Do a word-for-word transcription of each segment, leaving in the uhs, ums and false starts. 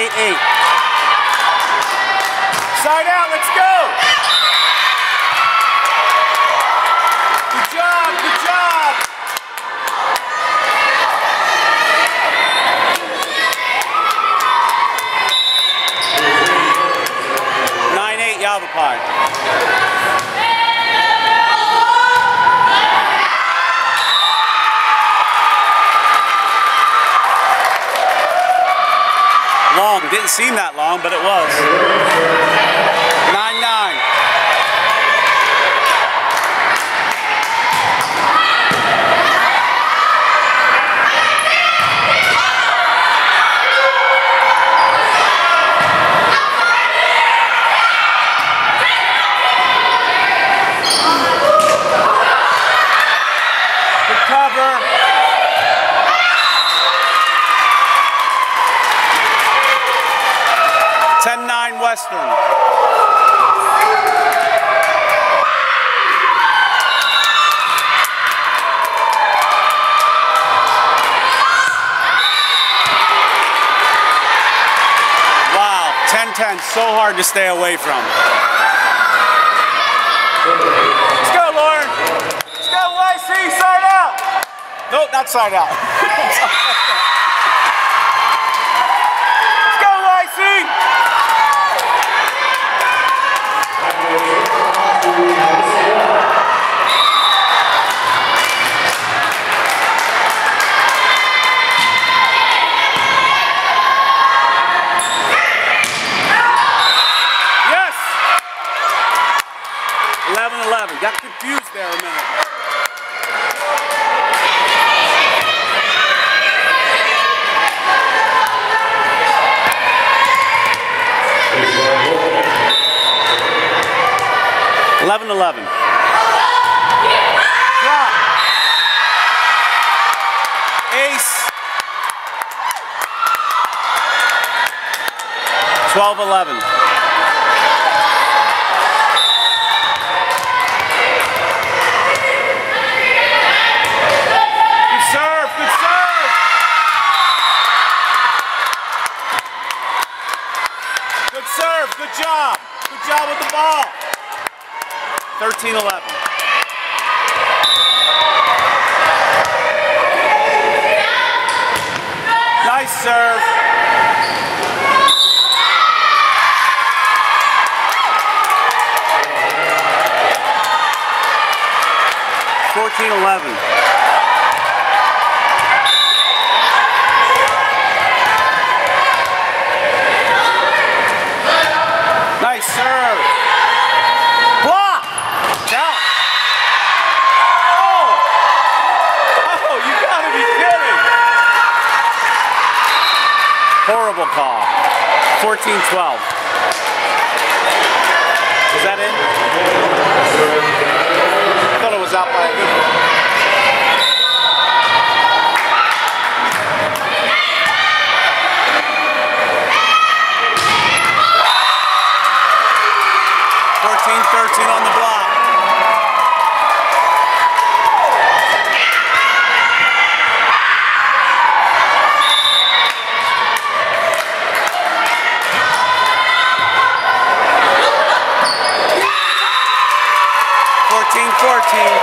eight eight. Side out, let's go! Good job, good job! nine eight Yavapai. Long, didn't seem that long, but it was. nine nine. Good cover. ten nine Western. Wow, ten ten, so hard to stay away from. Let's go, Lauren. Let's go, Y C, side out. Nope, not side out. Let's go, Y C. Yes! eleven eleven. Got confused there a minute. eleven eleven. Drop. Ace. twelve eleven. Good serve, good serve. Good serve, good job. Good job with the ball. thirteen eleven. Nice serve. fourteen eleven. Nice serve. Block. Out. Oh. Oh, you gotta be kidding. Horrible call. fourteen twelve. Is that in? I thought it was out by a good one. fourteen thirteen on the block. fourteen fourteen.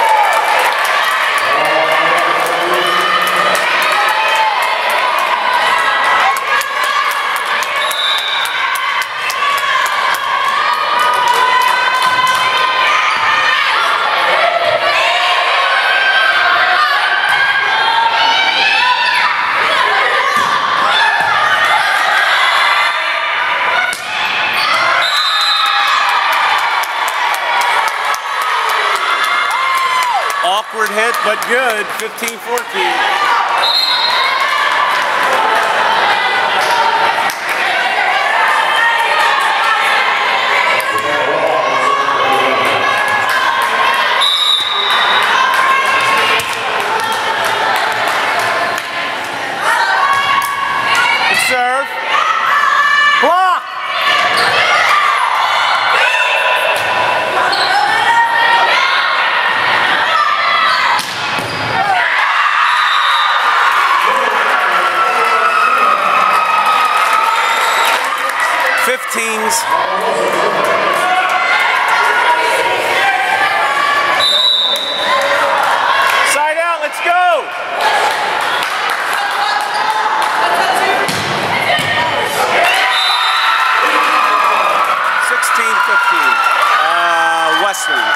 Awkward hit, but good. fifteen fourteen. Good serve. Block. teens. Side out, let's go! sixteen fifteen. Uh, Western.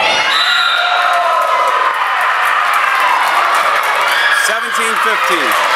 seventeen fifteen.